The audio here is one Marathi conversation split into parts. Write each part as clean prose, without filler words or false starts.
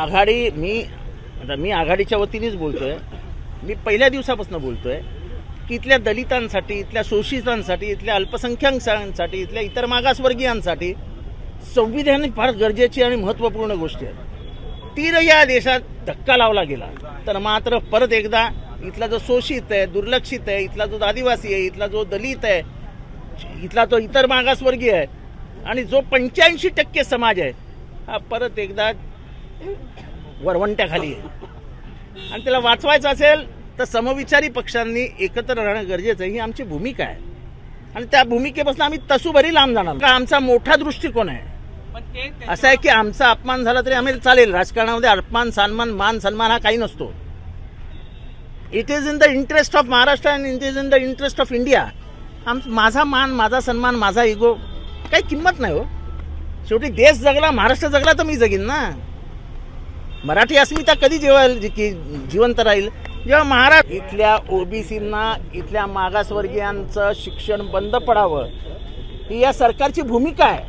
आघाडी मी आघाडीच्या वतीनेच बोलतोय। मी पहिल्या दिवसापासून बोलतोय की इथल्या दलितांसाठी, इथल्या शोषितांसाठी, इथल्या अल्पसंख्याकांसाठी, इथल्या इतर मागासवर्गीयांसाठी संविधान फार गरजेची आणि महत्त्वपूर्ण गोष्ट आहे। तीन या देशात धक्का लावला गेला तर मात्र परत एकदा इथला जो शोषित आहे, दुर्लक्षित आहे, इथला जो आदिवासी आहे, इथला जो दलित आहे, इथला तो इतर मागासवर्गीय आहे आणि जो 85% समाज आहे हा परत एकदा वरवंट्याखाली आहे। आणि त्याला वाचवायचं असेल तर समविचारी पक्षांनी एकत्र राहणं गरजेचं आहे, ही आमची भूमिका आहे। आणि त्या भूमिकेपासून आम्ही तसूभरी लांब जाणार का? आमचा मोठा दृष्टिकोन आहे असा आहे की आमचा अपमान झाला तरी आम्हाला चालेल। राजकारणामध्ये अपमान, सन्मान, मान सन्मान हा काही नसतो। It is in the interest of Maharashtra and it is in the interest of India. माझा मान, माझा सन्मान, माझा इगो काही किंमत नाही हो। शेवटी देश जगला, महाराष्ट्र जगला तर मी जगीन ना। मराठी अस्मिता कधी जिवंत राहील? जेव्हा महाराष्ट्र इथल्या ओबीसींना, इथल्या मागासवर्गीयांचं शिक्षण बंद पडावं ही या सरकारची भूमिका आहे।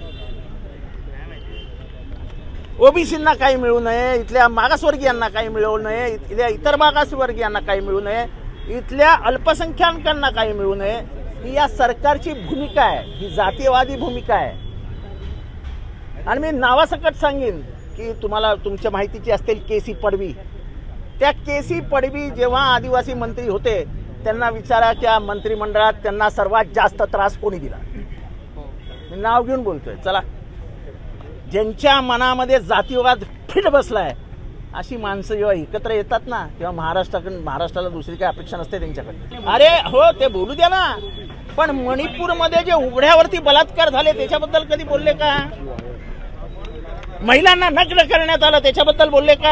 ओबीसींना काही मिळू नये, इथल्या मागासवर्गीयांना काही मिळू नये, इथल्या इतर मागासवर्गीयांना काही मिळू नये, इथल्या अल्पसंख्याकांना काही मिळू नये, ही या सरकारची भूमिका आहे। ही जातीयवादी भूमिका आहे। आणि मी नावासकट सांगेन की तुम्हाला तुमच्या माहितीची असतील केसी पडवी। त्या केसी पडवी जेव्हा आदिवासी मंत्री होते त्यांना विचारा त्या मंत्रिमंडळात त्यांना सर्वात जास्त त्रास कोणी दिला? मी नाव घेऊन बोलतोय। चला, ज्यांच्या मनामध्ये जातीवाद फिट बसलाय अशी माणसं जेव्हा एकत्र येतात ना तेव्हा महाराष्ट्राला दुसरी काही अपेक्षा नसते त्यांच्याकडे। अरे हो, ते बोलू द्या ना, पण मणिपूरमध्ये जे उघड्यावरती बलात्कार झाले त्याच्याबद्दल कधी बोलले का? महिलांना नग्न करण्यात आलं त्याच्याबद्दल बोलले का?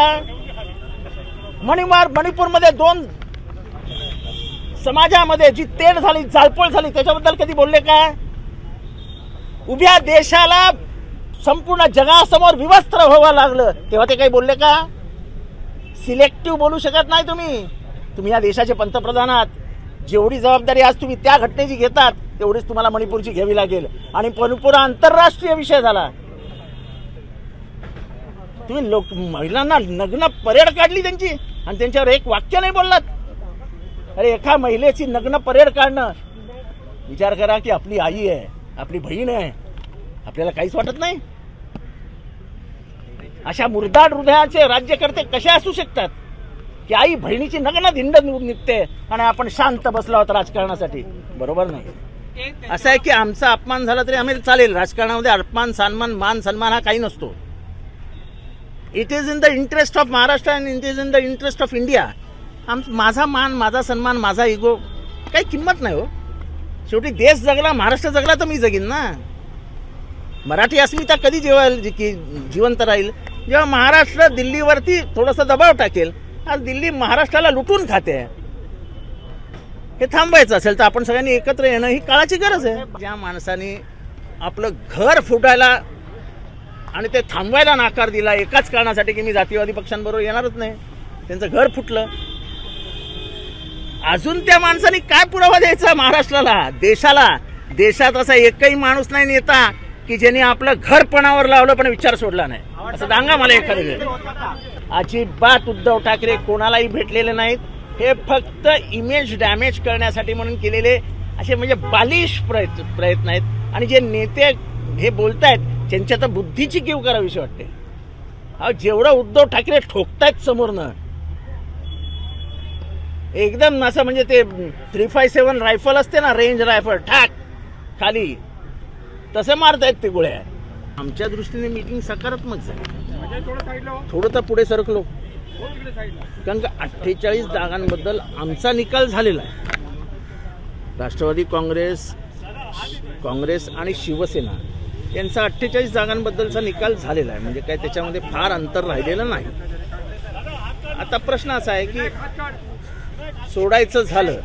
मणिपूरमध्ये 2 समाजामध्ये जी तेढ झाली, जाळपोळ झाली त्याच्याबद्दल कधी बोलले का? उभ्या देशाला संपूर्ण जगासमोर विवस्त्र व्हावं लागलं तेव्हा ते काही बोलले का? सिलेक्टिव्ह बोलू शकत नाही तुम्ही या देशाचे पंतप्रधान आहात। जेवढी जबाबदारी आज तुम्ही त्या घटनेची घेतात तेवढीच तुम्हाला मणिपूरची घ्यावी लागेल। आणि मणिपूर आंतरराष्ट्रीय विषय झाला। तुम्ही महिलांना नग्न परेड काढली त्यांची आणि त्यांच्यावर एक वाक्य नाही बोललात। अरे एका महिलेची नग्न परेड काढणं, विचार करा की आपली आई आहे, आपली बहीण आहे, आपल्याला काहीच वाटत नाही? अशा मुर्दाड हृदयाचे राज्यकर्ते कसे असू शकतात की आई बहिणीची नग्न धिंड निघते आणि आपण शांत बसलो आहोत राजकारणासाठी? बरोबर नाही। असं आहे की आमचा अपमान झाला तरी आम्हाला चालेल। राजकारणामध्ये अपमान, सन्मान, मान सन्मान हा काही नसतो। It is in the interest of Maharashtra and it is in the interest of India. माझा मान, माझा सन्मान, माझा इगो काही किंमत नाही हो। शेवटी देश जगला, महाराष्ट्र जगला तर मी जगीन ना। मराठी अस्मिता कधी जिवंत राहील? जेव्हा महाराष्ट्र दिल्लीवरती थोडासा दबाव टाकेल। आज दिल्ली महाराष्ट्राला लुटून खाते। हे थांबवायचं असेल तर आपण सगळ्यांनी एकत्र येणं ही काळाची गरज आहे। ज्या माणसाने आपलं घर फुटायला आणि ते थांबवायला नकार दिला एकाच कारणासाठी की मी जातीवादी पक्षांबरोबर येणारच नाही, त्यांचं घर फुटलं, अजून त्या माणसाने काय पुरावा द्यायचा महाराष्ट्राला, देशाला? देशात असा एकही माणूस नाही नेता की ज्यांनी आपलं घर पणावर लावलं पण विचार सोडला नाही, असं सांगा मला एखादं। अजिबात उद्धव ठाकरे कोणालाही भेटलेले नाहीत। हे फक्त इमेज डॅमेज करण्यासाठी म्हणून केलेले असे म्हणजे बालिश प्रयत्न आहेत। आणि जे नेते हे बोलतायत त्यांच्या तर बुद्धीची कीव करावीशी वाटते। जेवढं उद्धव ठाकरे ठोकतायत समोरनं, एकदम असं म्हणजे ते 357 रायफल असते ना, रेंज रायफल, ठाक खाली, तसे मारतायत ते गोळ्या। आमच्या दृष्टीने मीटिंग सकारात्मक झाली। थोडं तर पुढे सरकलो कारण का 48 जागांबद्दल आमचा निकाल झालेला आहे। राष्ट्रवादी काँग्रेस आणि शिवसेना यांचा 48 जागांबद्दलचा निकाल झालेला आहे। म्हणजे काय त्याच्यामध्ये फार अंतर राहिलेलं नाही। आता प्रश्न असा आहे की सोडायचं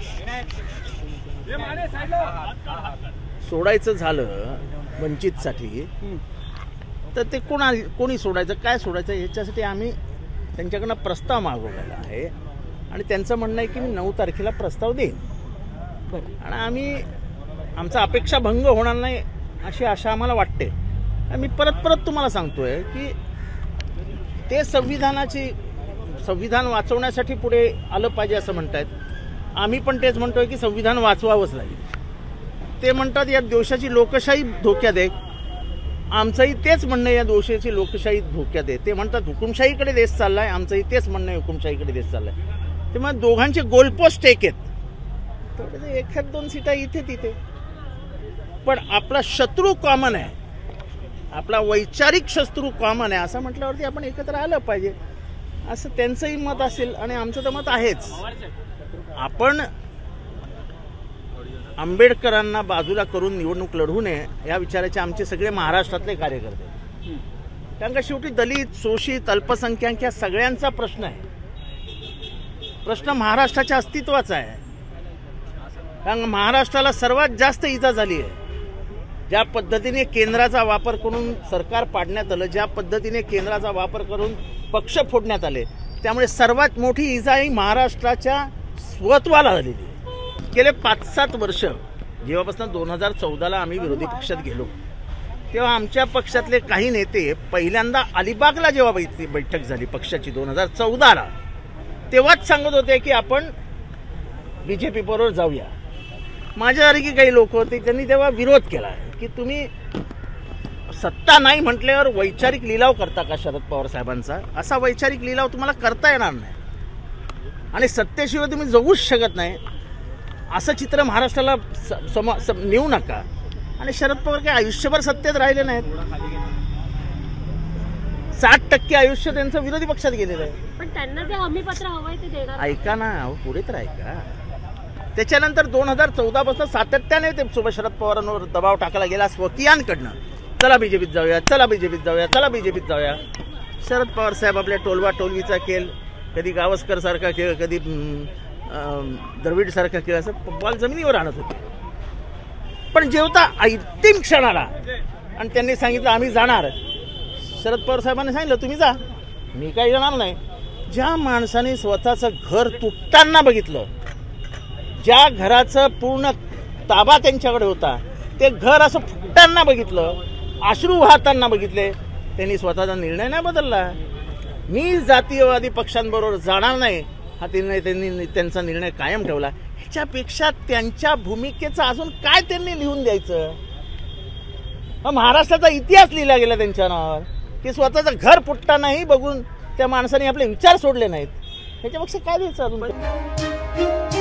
झालं वंचितसाठी तर ते कोणी सोडायचं, काय सोडायचं, ह्याच्यासाठी आम्ही त्यांच्याकडनं प्रस्ताव मागवलेला आहे। आणि त्यांचं म्हणणं आहे की मी 9 तारखेला प्रस्ताव देईन आणि आमचा अपेक्षा भंग होणार नाही अशी आशा आम्हाला वाटते। मी परत तुम्हाला सांगतोय की ते संविधान वाचवण्यासाठी पुढे आलं पाहिजे असं म्हणतायत. आम्ही पण तेच म्हणतोय की संविधान वाचवावंच लागेल. ते म्हणतात या देशाची लोकशाही धोक्यात आहे. आमचंही तेच म्हणणं या देशाची लोकशाही धोक्यात आहे. ते म्हणतात हुकुमशाहीकडे देश चाललाय. आमचंही तेच म्हणणं आहे हुकुमशाहीकडे देश चाललाय. तेव्हा दोघांचे गोलपोस्ट एक आहेत. थोडे एखाद 2 सीटा इथे तिथे, पण आपला शत्रू कॉमन आहे, आपला वैचारिक शत्रू कॉमन आहे. असं म्हटल्यावरती आपण एकत्र आलं पाहिजे असं त्यांचंही मत असेल आणि आमचं तर मत आहेच. आपण आंबेडकरांना बाजूला करून निवडणूक लढवू नये या विचाराचे आमचे सगळे महाराष्ट्रातले कार्यकर्ते. कारण का शेवटी दलित, शोषित, अल्पसंख्याक या सगळ्यांचा प्रश्न आहे. प्रश्न महाराष्ट्राच्या अस्तित्वाचा आहे. कारण महाराष्ट्राला सर्वात जास्त इजा झाली आहे. ज्या पद्धतीने केंद्राचा वापर करून सरकार पाडण्यात आलं, ज्या पद्धतीने केंद्राचा वापर करून पक्ष फोडण्यात आले, त्यामुळे सर्वात मोठी इजा ही महाराष्ट्राच्या स्वत्वाला झालेली आहे. गेले 5-7 वर्ष जेव्हापासून 2014ला आम्ही विरोधी पक्षात गेलो तेव्हा आमच्या पक्षातले काही नेते पहिल्यांदा अलिबागला जेव्हा बैठक झाली पक्षाची 2014ला, तेव्हाच सांगत होते की आपण बीजेपी बरोबर जाऊया. माझ्यासारखी काही लोक होते त्यांनी तेव्हा विरोध केला की तुम्ही सत्ता नाही म्हटल्यावर वैचारिक लिलाव करता का शरद पवार साहेबांचा? असा वैचारिक लिलाव तुम्हाला करता येणार नाही आणि सत्तेशिवाय तुम्ही जगूच शकत नाही असं चित्र महाराष्ट्राला नेऊ नका. आणि शरद पवार काही आयुष्यभर सत्तेत राहिले नाहीत. 60% आयुष्य त्यांचं विरोधी पक्षात गेलेलं आहे. पण त्यांना जे हमीपत्र हवंय ते देणार. ऐका ना, पुढे तर ऐका. त्याच्यानंतर 2014 पासून सातत्याने ते शरद पवारांवर दबाव टाकला गेला स्वकीयांकडनं. चला बीजेपीत जाऊया, चला बीजेपीत जाऊया, चला बीजेपीत जाऊया. शरद पवार साहेब आपल्या टोलवा टोलवीचा खेळ, कधी गावस्कर सारखा खेळ, कधी द्रविड सारखा खेळ, असं बॉल जमिनीवर आणत होते. पण जेवता अंतिम क्षणाला आणि त्यांनी सांगितलं आम्ही जाणार, शरद पवार साहेबांनी सांगितलं तुम्ही जा, मी काही जाणार नाही. ज्या माणसाने स्वतःचं घर तुटताना बघितलं, ज्या घराचं पूर्ण ताबा त्यांच्याकडे होता, ते घर असं फुटताना बघितलं, अश्रू वाहताना बघितले, त्यांनी स्वतःचा निर्णय नाही बदलला. मी जातीयवादी पक्षांबरोबर जाणार नाही हा त्यांनी त्यांचा निर्णय कायम ठेवला. ह्याच्यापेक्षा त्यांच्या भूमिकेचं अजून काय त्यांनी लिहून द्यायचं? महाराष्ट्राचा इतिहास लिहिला गेला त्यांच्या नावावर की स्वतःचं घर फुटतानाही बघून त्या माणसाने आपले विचार सोडले नाहीत. ह्याच्यापेक्षा काय द्यायचं अजून?